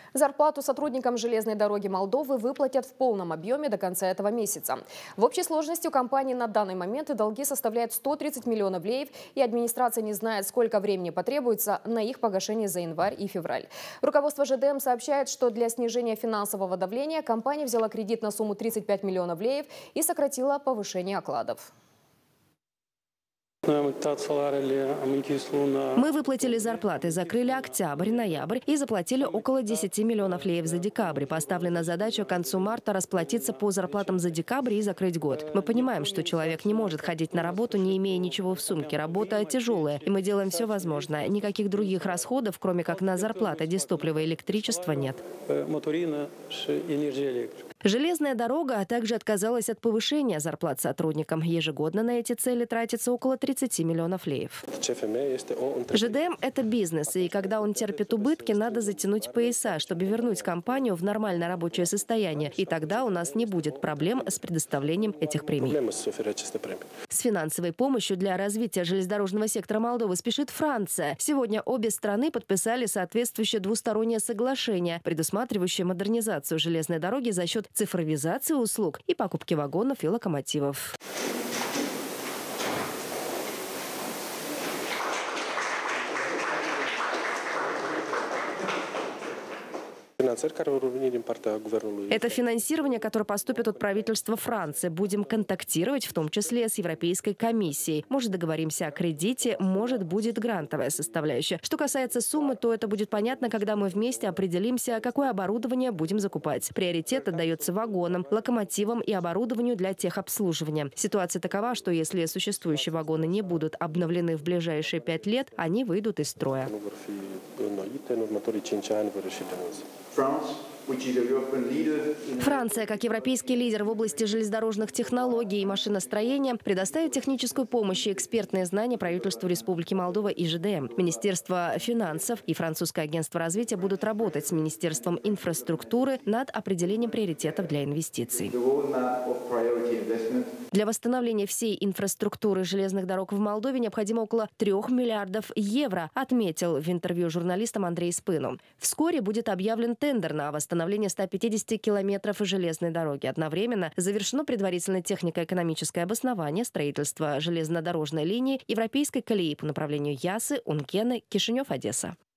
Зарплату сотрудникам железной дороги Молдовы выплатят в полном объеме до конца этого месяца. В общей сложности у компании на данный момент долги составляют 130 миллионов леев, и администрация не знает, сколько времени потребуется на их погашение за январь и февраль. Руководство ЖДМ сообщает, что для снижения финансового давления компания взяла кредит на сумму 35 миллионов леев и сократила повышение окладов. Мы выплатили зарплаты, закрыли октябрь, ноябрь и заплатили около 10 миллионов леев за декабрь. Поставлена задача к концу марта расплатиться по зарплатам за декабрь и закрыть год. Мы понимаем, что человек не может ходить на работу, не имея ничего в сумке. Работа тяжелая, и мы делаем все возможное. Никаких других расходов, кроме как на зарплаты, дизтоплива и электричества, нет. Железная дорога также отказалась от повышения зарплат сотрудникам. Ежегодно на эти цели тратится около 30 миллионов леев. ЖДМ – это бизнес, и когда он терпит убытки, надо затянуть пояса, чтобы вернуть компанию в нормальное рабочее состояние. И тогда у нас не будет проблем с предоставлением этих премий. С финансовой помощью для развития железнодорожного сектора Молдовы спешит Франция. Сегодня обе страны подписали соответствующее двустороннее соглашение, предусматривающее модернизацию железной дороги за счет цифровизации услуг и покупки вагонов и локомотивов. Это финансирование, которое поступит от правительства Франции. Будем контактировать, в том числе с Европейской комиссией. Может, договоримся о кредите, может, будет грантовая составляющая. Что касается суммы, то это будет понятно, когда мы вместе определимся, какое оборудование будем закупать. Приоритет отдается вагонам, локомотивам и оборудованию для техобслуживания. Ситуация такова, что если существующие вагоны не будут обновлены в ближайшие 5 лет, они выйдут из строя. Франция, как европейский лидер в области железнодорожных технологий и машиностроения, предоставит техническую помощь и экспертные знания правительству Республики Молдова и ЖДМ. Министерство финансов и Французское агентство развития будут работать с Министерством инфраструктуры над определением приоритетов для инвестиций. Для восстановления всей инфраструктуры железных дорог в Молдове необходимо около 3 миллиардов евро, отметил в интервью журналистам Андрей Спыну. Вскоре будет объявлен тендер на восстановление 150 километров железной дороги. Одновременно завершено предварительное технико-экономическое обоснование строительства железнодорожной линии Европейской колеи по направлению Ясы, Ункены, Кишинев, Одесса.